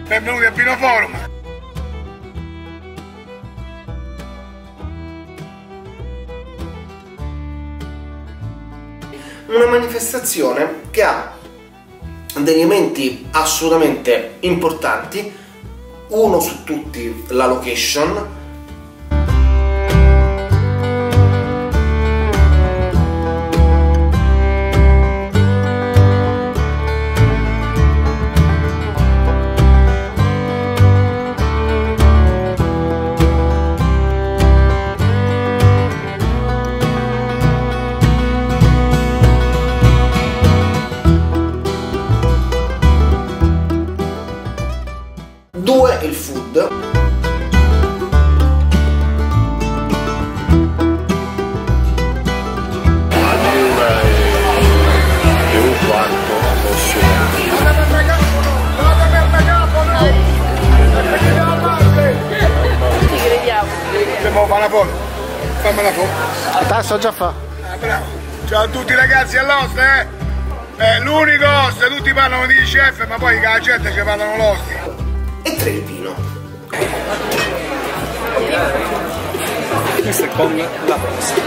Benvenuti a Vinoforum. Una manifestazione che ha degli elementi assolutamente importanti, uno su tutti la location. Due, il food. Allora e un quarto posso. Ti crediamo. Dobbiamo fare una foto. Fammi una foto. Tasso già fa. Bravo. Ciao a tutti ragazzi all'oste, l'unico oste, tutti parlano di chef, ma poi la gente ci parlano l'oste. E tre, il vino. Questo è con la posta.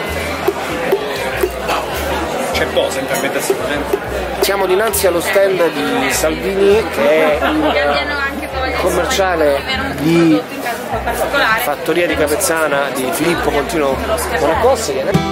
C'è posa in fermentazione. Siamo dinanzi allo stand di Salvini, che è il commerciale di Fattoria di Capezzana di Filippo Contino Monacossi.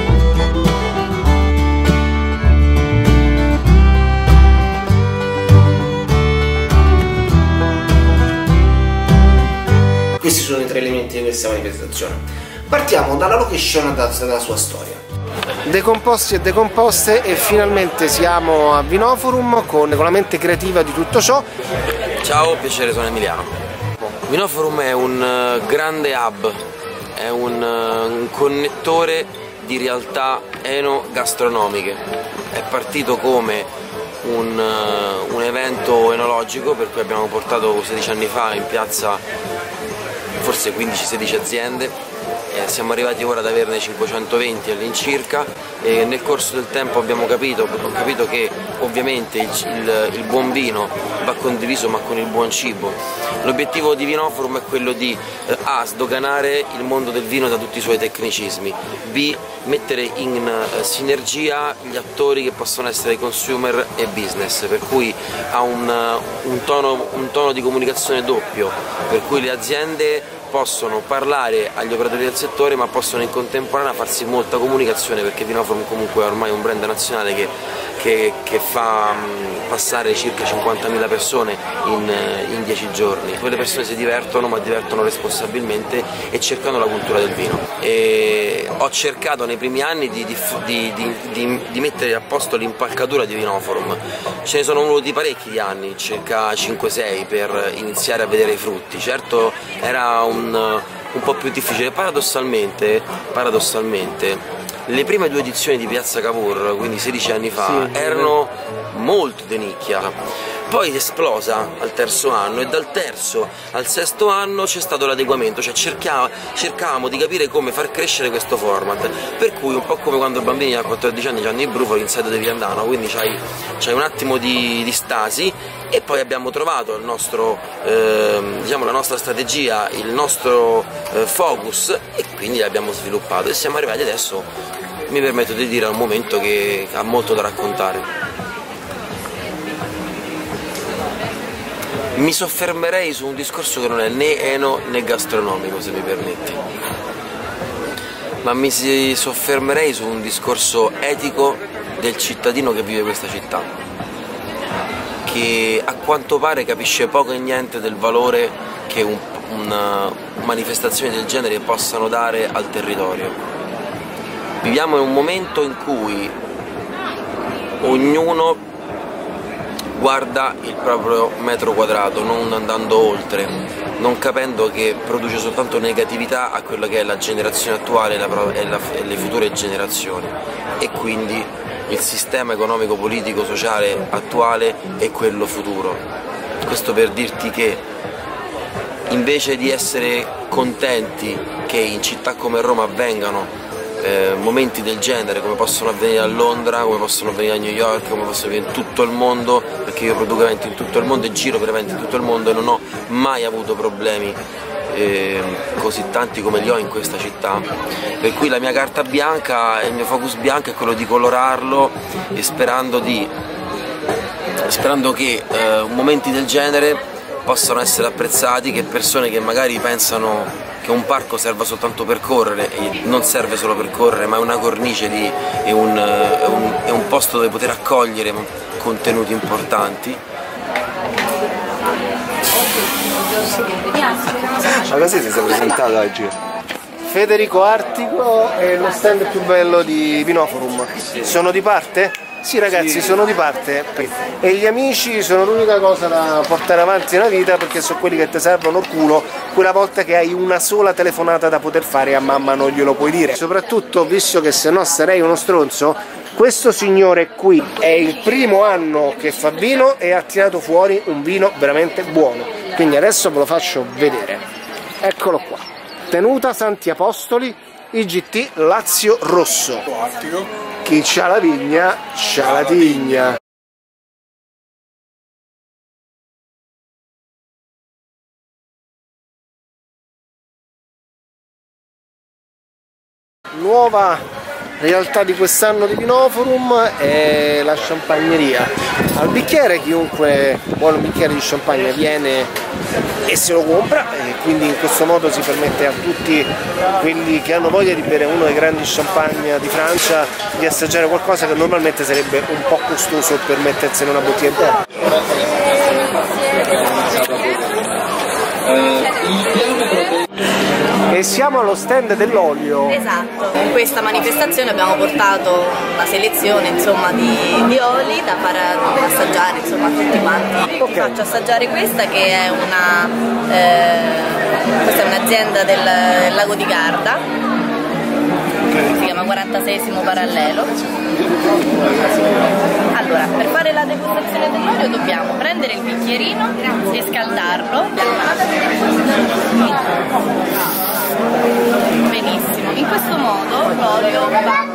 Questi sono i tre elementi di questa manifestazione. Partiamo dalla location, dalla sua storia. Decomposti e decomposte, e finalmente siamo a Vinoforum con la mente creativa di tutto ciò. Ciao, piacere, sono Emiliano. Vinoforum è un grande hub, è un connettore di realtà enogastronomiche. È partito come un evento enologico, per cui abbiamo portato 16 anni fa in piazza forse 15-16 aziende, siamo arrivati ora ad averne 520 all'incirca, e nel corso del tempo ho capito che ovviamente il buon vino va condiviso ma con il buon cibo. L'obiettivo di Vinoforum è quello di A. sdoganare il mondo del vino da tutti i suoi tecnicismi, B. mettere in sinergia gli attori che possono essere consumer e business, per cui ha un tono di comunicazione doppio, per cui le aziende possono parlare agli operatori del settore, ma possono in contemporanea farsi molta comunicazione, perché Vinoforum comunque è ormai un brand nazionale che fa passare circa 50.000 persone in 10 giorni. Quelle persone si divertono, ma divertono responsabilmente e cercano la cultura del vino. E ho cercato nei primi anni di mettere a posto l'impalcatura di Vinoforum. Ce ne sono voluti parecchi di anni, circa 5-6, per iniziare a vedere i frutti. Certo era un po' più difficile. Paradossalmente le prime due edizioni di Piazza Cavour, quindi 16 anni fa, erano molto di nicchia. Poi è esplosa al terzo anno, e dal terzo al sesto anno c'è stato l'adeguamento, cioè cercavamo di capire come far crescere questo format, per cui un po' come quando i bambini a 14 anni hanno i brufoli in sede devi andare, no? Quindi c'hai un attimo di stasi, e poi abbiamo trovato il nostro, diciamo, la nostra strategia, il nostro focus, e quindi l'abbiamo sviluppato e siamo arrivati adesso, mi permetto di dire, a un momento che ha molto da raccontare. Mi soffermerei su un discorso che non è né eno né gastronomico, se mi permetti, ma mi soffermerei su un discorso etico del cittadino che vive questa città, che a quanto pare capisce poco e niente del valore che una manifestazione del genere possano dare al territorio. Viviamo in un momento in cui ognuno guarda il proprio metro quadrato, non andando oltre, non capendo che produce soltanto negatività a quella che è la generazione attuale e le future generazioni, e quindi il sistema economico, politico, sociale attuale e quello futuro. Questo per dirti che invece di essere contenti che in città come Roma avvengano momenti del genere come possono avvenire a Londra, come possono avvenire a New York, come possono avvenire in tutto il mondo, perché io produco eventi in tutto il mondo e giro per eventi in tutto il mondo e non ho mai avuto problemi così tanti come li ho in questa città, per cui la mia carta bianca e il mio focus bianco è quello di colorarlo e sperando che momenti del genere possano essere apprezzati, che persone che magari pensano che un parco serva soltanto per correre, e non serve solo per correre, ma è una cornice è un posto dove poter accogliere contenuti importanti. Ma così si è presentato oggi? Federico Artico è lo stand più bello di Vinoforum. Sono di parte? Sì ragazzi, sono di parte. E gli amici sono l'unica cosa da portare avanti nella vita, perché sono quelli che ti servono il culo quella volta che hai una sola telefonata da poter fare e a mamma non glielo puoi dire. Soprattutto visto che se no sarei uno stronzo, questo signore qui è il primo anno che fa vino e ha tirato fuori un vino veramente buono. Quindi adesso ve lo faccio vedere. Eccolo qua. Tenuta Santi Apostoli, IGT Lazio Rosso. Chi c'ha la vigna, c'ha la tigna. Nuova realtà di quest'anno di Vinoforum è la champagneria. Al bicchiere chiunque vuole un bicchiere di champagne viene e se lo compra, e quindi in questo modo si permette a tutti quelli che hanno voglia di bere uno dei grandi champagne di Francia di assaggiare qualcosa che normalmente sarebbe un po' costoso per mettersene una bottiglia intera. E siamo allo stand dell'olio. Esatto, in questa manifestazione abbiamo portato una selezione insomma di oli da far assaggiare insomma a tutti quanti. Vi faccio assaggiare questa che è questa è un'azienda del lago di Garda, si chiama 46esimo parallelo. Allora, per fare la degustazione dell'olio dobbiamo prendere il bicchierino e scaldarlo. Benissimo, in questo modo l'olio va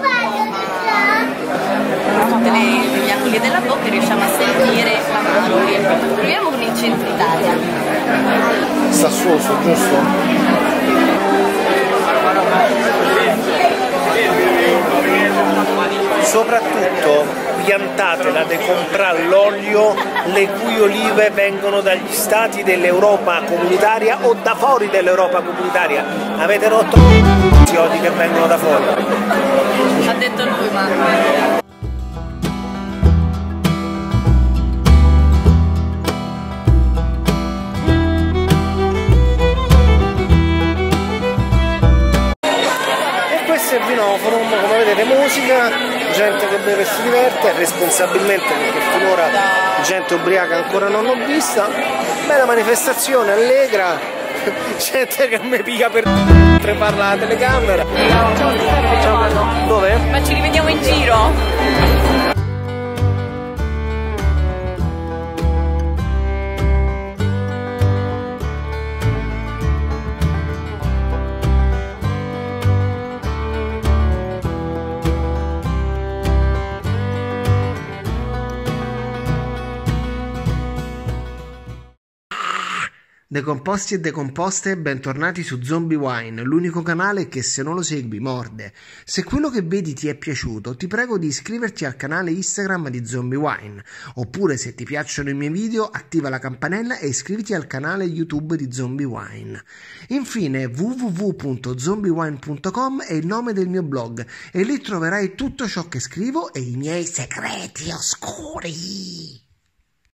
a tutti gli angoli della bocca e riusciamo a sentire l'amaro. Proviamo con il centro Italia. Sassuoso, giusto? Soprattutto piantatela di comprare l'olio le cui olive vengono dagli stati dell'Europa comunitaria o da fuori dell'Europa comunitaria. Avete rotto i odi che vengono da fuori. Ha detto lui, ma... Vinoforum, come vedete musica, gente che beve e si diverte, responsabilmente perché finora gente ubriaca ancora non l'ho vista, bella manifestazione allegra, gente che mi piglia per parla alla telecamera. Dove? Ma ci rivediamo in giro? Decomposti e decomposte, bentornati su Zombie Wine, l'unico canale che se non lo segui morde. Se quello che vedi ti è piaciuto, ti prego di iscriverti al canale Instagram di Zombie Wine, oppure se ti piacciono i miei video attiva la campanella e iscriviti al canale YouTube di Zombie Wine. Infine www.zombiewine.com è il nome del mio blog e lì troverai tutto ciò che scrivo e i miei segreti oscuri.